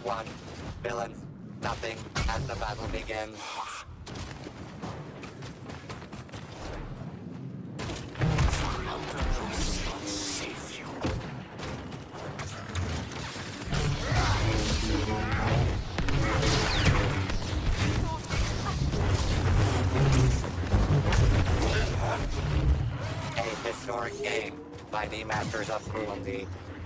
1. Villains, nothing as the battle begins. A historic game by the Masters of Cruelty.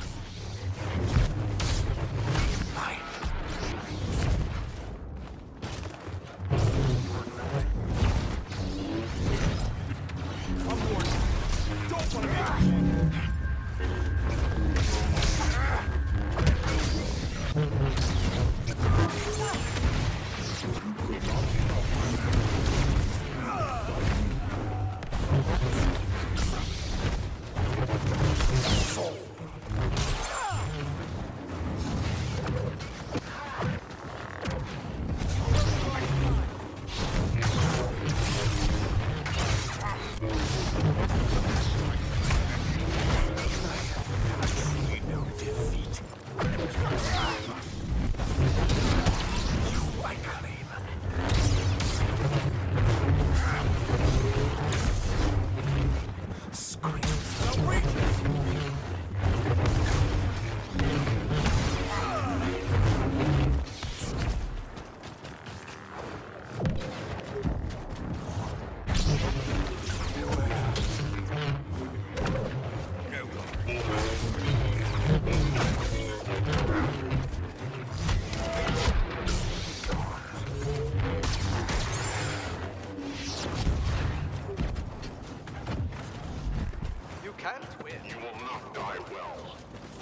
Can't win. You will not die well.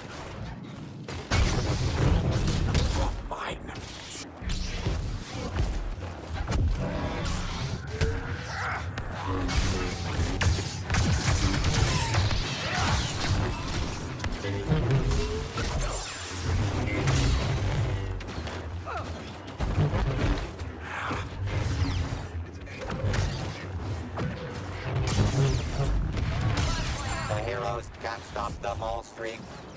Mine. Can't stop the mole streak.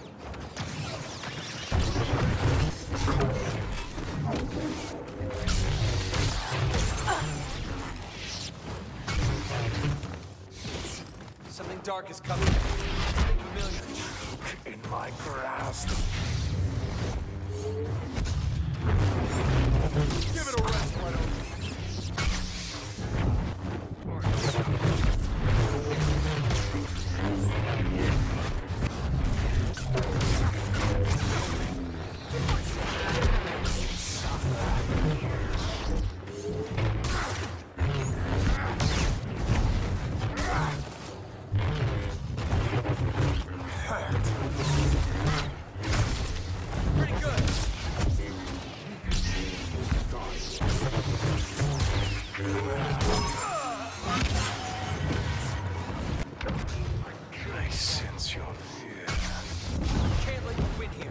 Something dark is coming. Something familiar. In my grasp. Give it a rest, why don't you? Pretty good. I sense your fear. Can't let you win here.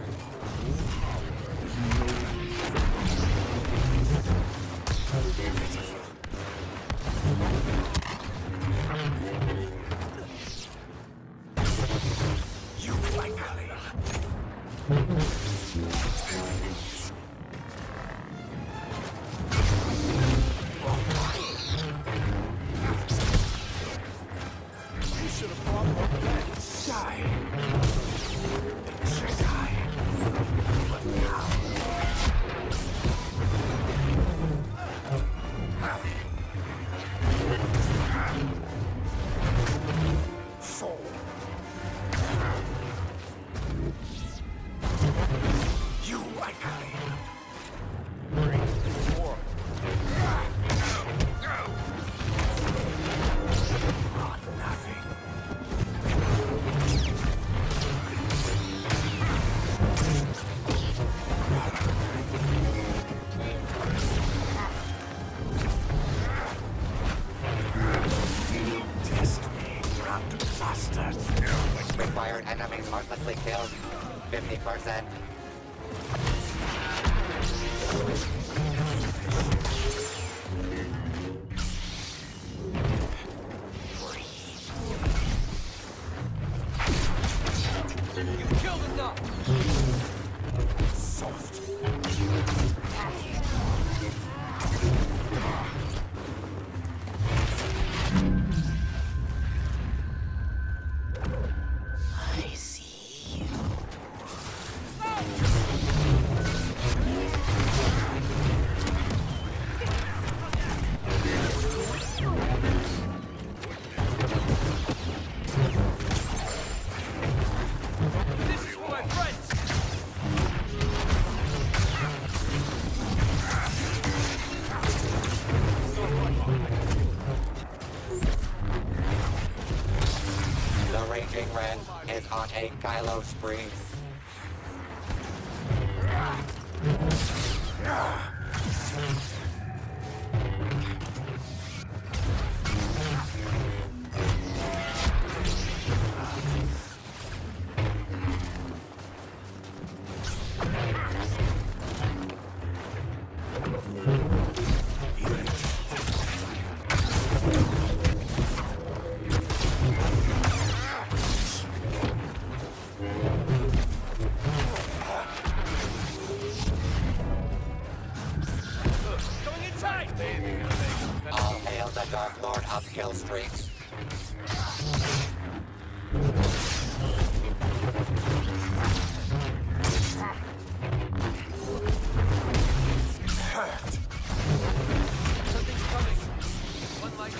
You like clean. You should have brought more plans. Die. Jedi. But now. Fall. You like clean. War. Oh, nothing. Test me, ground bastard. Required enemies heartlessly killed. 50%. You killed enough. Soft. a Kylo spree. Going inside! All hail the Dark Lord upkill streaks. Something's coming. One light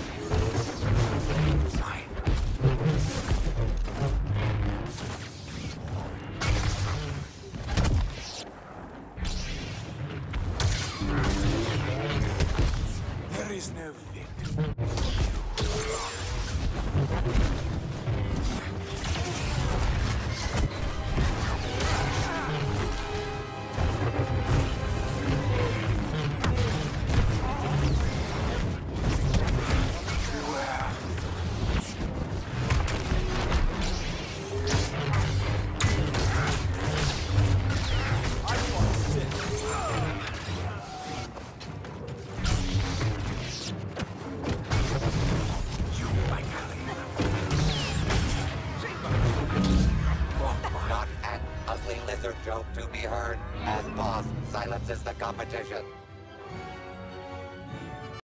There is no victim. You, I claim. Not an ugly lizard joke to be heard, as boss silences the competition.